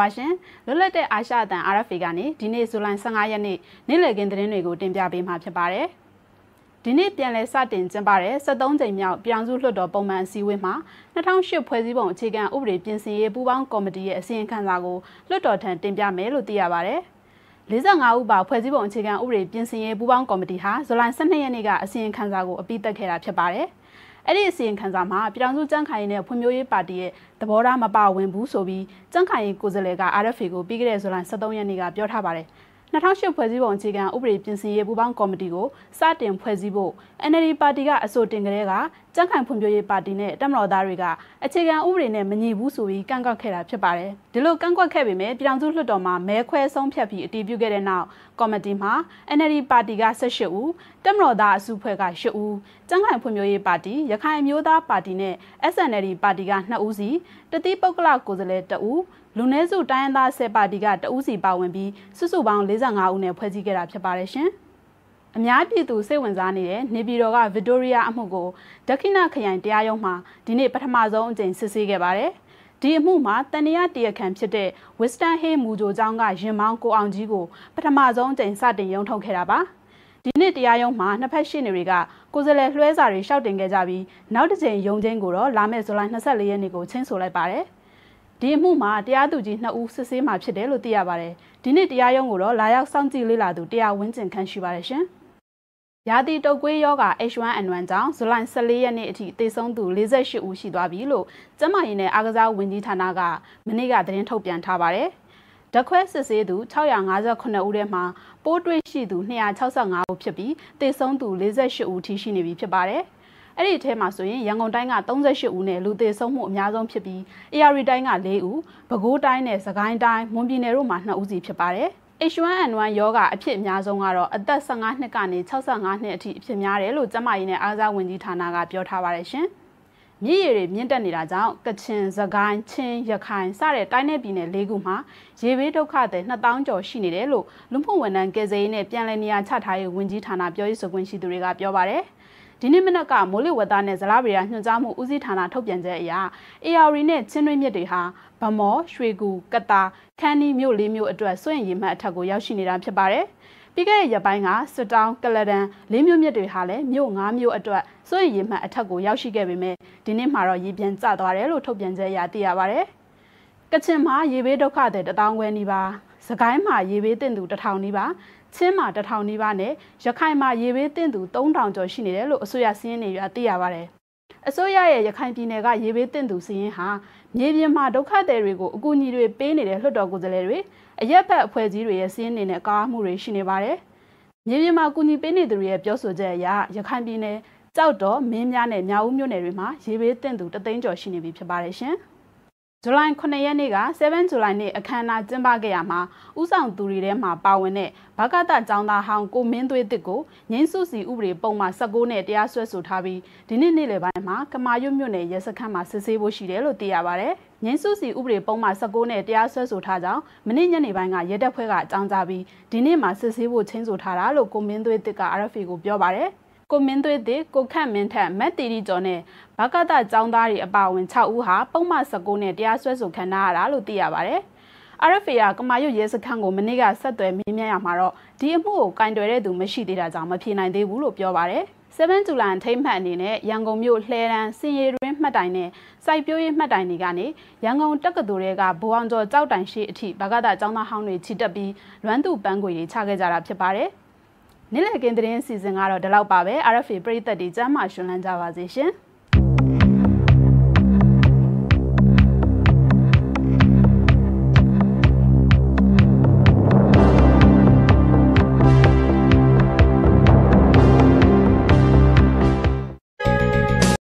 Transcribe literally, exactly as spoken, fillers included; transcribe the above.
ပါရှင်လွတ်လပ်တဲ့အာရှအသံ R F A ကနေဒီနေ့ဇူလိုင်ဆယ့်ငါရက်နေ့နေ့လည်ခင်းသတင်းတွေကိုတင်ပြပေးမှာဖြစ်ပါတယ်။ဒီနေ့ပြန်လည်စတင်ကျင်းပတဲ့ဆယ့်သုံးကြိမ်မြောက်ပြည်ထောင်စုလွှတ်တော်ပုံမှန်အစည်းအဝေးမှာ၂၀၀၈ဖွဲ့စည်းပုံအခြေခံဥပဒေပြင်ဆင်ရေးပူးပေါင်းကော်မတီရဲ့အစီရင်ခံစာကိုလွှတ်တော်ထံတင်ပြမယ်လို့သိရပါတယ်။၄၅ဦးပါဖွဲ့စည်းပုံအခြေခံဥပဒေပြင်ဆင်ရေးပူးပေါင်းကော်မတီဟာဇူလိုင်ဆယ့်နှစ်ရက်နေ့ကအစီရင်ခံစာကိုအပြီးသတ်ခဲ့တာဖြစ်ပါတယ်။အဲ့ဒီအစီရင်ခံစာမှာပြည်ထောင်စုကြံ့ခိုင်ရေးနဲ့ဖွံ့ဖြိုးရေးပါတီရဲ့သဘောထားမပါဝင်ဘူးဆိုပြီးကြံ့ခိုင်ရေးကိုယ်စားလှယ်က R F A ကိုပြီးခဲ့တဲ့ဇူလိုင်ဆယ့်သုံးရက်နေ့ကပြောထားပါတယ်။၂၀၀၈ဖွဲ့စည်းပုံအခြေခံဥပဒေပြင်ဆင်ရေးပူးပေါင်းကော်မတီကိုစတင်ဖွဲ့စည်းဖို့ N L D ပါတီကအဆိုတင်ကြတဲ့ကကြံ့ခိုင်ဖွံ့ဖြိုးရေးပါတီနဲ့တပ်မတော်သားတွေကအခြေခံဥပဒေနဲ့မညီဘူးဆိုပြီးကန့်ကွက်ခဲ့တာဖြစ်ပါတယ်။ဒီလိုကန့်ကွက်ခဲ့ပေမဲ့ပြည်ထောင်စုလွှတ်တော်မှာမဲခွဲဆုံးဖြတ်ပြီးအတည်ပြုခဲ့တဲ့နောက်ကော်မတီမှာ N L D ပါတီက၁၈ဦးတပ်မတော်သားအစုအဖွဲ့က၈ဦးကြံ့ခိုင်ဖွံ့ဖြိုးရေးပါတီရခိုင်အမျိုးသားပါတီနဲ့ S N L D ပါတီက၂ဦးစီတတိပုဂ္ဂလကိုယ်စားလှယ်၁ဦးလူနည်းစုတိုင်းရင်းသားဆယ်ပါတီကတဦးစီပါဝင်ပြီးစုစုပေါင်း၄၅ဦးနဲ့ဖွဲ့စည်းခဲ့တာဖြစ်ပါတယ်ရှင်။အများပြည်သူစိတ်ဝင်စားနေတဲ့နေပြည်တော်ကဗစ်တိုးရီးယားအမှုကိုဒက္ခိဏခရိုင်တရားရုံးမှာဒီနေ့ပထမဆုံးအကြိမ်စစ်ဆေးခဲ့ပါတယ်။ဒီအမှုမှာတန်တရားတရားခံဖြစ်တဲ့ Western Hay မူကြိုကျောင်းကရင်မောင်းကိုအောင်ကြီးကိုပထမဆုံးအကြိမ်စတင်ရုံးထုတ်ခဲ့တာပါ။ဒီနေ့တရားရုံးမှာနှစ်ဖက်ရှေ့နေတွေကကိုယ်စားလှယ်လွှဲစာတွေရှောက်တင်ခဲ့ကြပြီးနောက်တစ်ကြိမ်ရုံးချင်းကိုတော့လာမယ့်ဇူလိုင်၂၄ရက်နေ့ကိုချင်းဆိုလိုက်ပါတယ်။ဒီအမှုမှာတရားသူကြီးနှစ်ဦးစစ်ဆေးမှာဖြစ်တယ်လို့သိရပါတယ်။ဒီနေ့တရားရုံးကိုတော့လာရောက်စောင့်ကြည့်လေ့လာသူတရားဝန်းကျင်ခန့်ရှိပါတယ်ရှင်။ရာသီတုပ်ကွေးရောဂါ H one N one ကြောင့်ဇူလိုင်၁၄ရက်နေ့အထိသေဆုံးသူ၄၈ဦးရှိသွားပြီလို့ကျန်းမာရေးနဲ့အားကစားဝန်ကြီးဌာနကမနေ့ကသတင်းထုတ်ပြန်ထားပါတယ်။ဓာတ်ခွဲစစ်ဆေးသူ၆၅၉ဦးထဲမှာပိုးတွေ့ရှိသူ၂၆၅ဦးဖြစ်ပြီးသေဆုံးသူ၄၈ဦးထိရှိနေပြီဖြစ်ပါတယ်။အဲ့ဒီအထဲမှာဆိုရင်ရန်ကုန်တိုင်းက၃၈ဦးနဲ့လူသေဆုံးမှုအများဆုံးဖြစ်ပြီးအေရရီတိုင်းက၄ဦးပဲခူးတိုင်းနဲ့စကိုင်းတိုင်းမွန်ပြည်နယ်တို့မှာ၂ဦးစီဖြစ်ပါတယ်။ H one N one ရောဂါအဖြစ်အများဆုံးကတော့အသက်၁၅နှစ်ကနေ၆၅နှစ်အထိအဖြစ်များတယ်လို့ကျန်းမာရေးနဲ့အားကစားဝန်ကြီးဌာနကပြောထားပါတယ်ရှင်။မြစ်ရည်တွေမြင့်တက်နေတာကြောင့်ကချင်၊စကိုင်း၊ချင်း၊ရခိုင်စတဲ့တိုင်းနယ်ပြည်နယ်၄ခုမှာရေဘေးဒုက္ခသည်နှစ်သောင်းကျော်ရှိနေတယ်လို့လူမှုဝန်ထမ်းကယ်ဆယ်ရေးနဲ့ပြန်လည်နေရာချထားရေးဝန်ကြီးဌာနပြောရေးဆိုခွင့်ရှိသူတွေကပြောပါတယ်။ဒီနေ့မနက်ကမိုးလေဝသနဲ့ဇလဗေဒညွှန်ကြားမှုဦးစီးဌာနထုတ်ပြန်ချက်အရအေရရီနဲ့ချင်းတွင်းမြစ်တွေဟာဗမော်ရွှေကူကတာခန်းနီမြို့လေးမြို့အတွက်စွန့်ရင်မှတ်အထက်ကိုရောက်ရှိနေတာဖြစ်ပါတယ်။ပြီးခဲ့တဲ့ရက်ပိုင်းကစစ်တောင်းကလဒန်လေးမြို့မြစ်တွေဟာလည်းမြို့၅မြို့အတွက်စွန့်ရင်မှတ်အထက်ကိုရောက်ရှိခဲ့ပေမဲ့ဒီနေ့မှာတော့ရေပြန်ကျသွားတယ်လို့ထုတ်ပြန်ချက်အရသိရပါတယ်။ကချင်မှာရေဘေးဒုက္ခသည်တသောင်းခွဲနီးပါးစကိုင်းမှာရေဘေးတင်သူတထောင်နီးပါးချင်းမှာတထောင်နီးပါးနဲ့ရခိုင်မှာရေဘေးတင်သူသုံးထောင်ကျော်ရှိနေတယ်လို့အစိုးရစီးရင်တွေရသိရပါတယ်။အစိုးရရဲ့ရခိုင်ပြည်နယ်ကရေဘေးတင်သူစီးရင်ဟာမြေပြင်မှာဒုက္ခသည်တွေကိုအကူအညီတွေပေးနေတဲ့လွှတ်တော်ကိုယ်စားလှယ်တွေအရက်ဖက်အဖွဲ့အစည်းတွေရဲ့စီးရင်တွေနဲ့ကားမှုတွေရှိနေပါတယ်။မြေပြင်မှာအကူအညီပေးနေသူတွေရဲ့ပြောဆိုချက်အရရခိုင်ပြည်နယ်ကြောက်တော်မင်းများနဲ့မြောက်ဦးမြို့နယ်တွေမှာရေဘေးတင်သူတသိန်းကျော်ရှိနေပြီဖြစ်ပါတယ်ရှင်။ဇူလိုင်ခုနှစ်ရက်နေ့က7ဇူလိုင်နေ့အခမ်းအနားကျင်းပခဲ့ရမှာဥဆောင်သူတွေထဲမှာပါဝင်တဲ့ဘဂတကျောင်းသားဟောင်းကိုမင်းသွေးတစ်ကိုငင်းစုစီဥပဒေပုံမှန်၁၉နဲ့တရားစွဲဆိုထားပြီးဒီနေ့နေ့လယ်ပိုင်းမှာကမာရွတ်မြို့နယ်ရဲစခန်းမှာစစ်ဆေးဖို့ရှိတယ်လို့သိရပါတယ်။ငင်းစုစီဥပဒေပုံမှန်၁၉နဲ့တရားစွဲဆိုထားကြောင်းမနေ့ညနေပိုင်းကရဲတပ်ဖွဲ့ကအကြောင်းကြားပြီးဒီနေ့မှာစစ်ဆေးဖို့ချင်းဆိုထားတာလို့ကိုမင်းသွေးတစ်က R F A ကိုပြောပါတယ်။ကိုမင်းသွေးသည်ကိုခန့်မင်းထက်မက်တီရီကျော်နဲ့ဘကတကျောင်းသားတွေအပါအဝင်၆ဦးဟာပုံမှန်၁၉နဲ့တရားစွဲဆိုခံထားရတာလို့သိရပါတယ်။ R F A ကကမာရွတ်ရဲစခန်းကိုမနေ့ကဆက်သွယ်မေးမြန်းရမှာတော့ဒီအမှုကိုကင်တွယ်တဲ့သူမရှိသေးတာကြောင့်မဖြေနိုင်သေးဘူးလို့ပြောပါတယ်။7ဇူလိုင်ထိမ့်မှတ်အနေနဲ့ရန်ကုန်မြို့လှဲတန်းစင်ရီတွင်မှတ်တိုင်နဲ့စိုက်ပျိုးရေးမှတ်တိုင်တွေကနေရန်ကုန်တက္ကသိုလ်တွေကဘိုးအောင်ကျော်ကြောက်တိုင်ရှိအထိဘကတကျောင်းသားဟောင်းတွေချီတက်ပြီးလွမ်းသူပန်းခွေတွေချခဲ့ကြတာဖြစ်ပါတယ်။နေ့လည်ခင်းသတင်းအစီအစဉ်ကတော့ဒီလောက်ပါပဲ R F A ပရိသတ်တွေကျမ်းမာရှင်လန်းကြပါစေရှင်။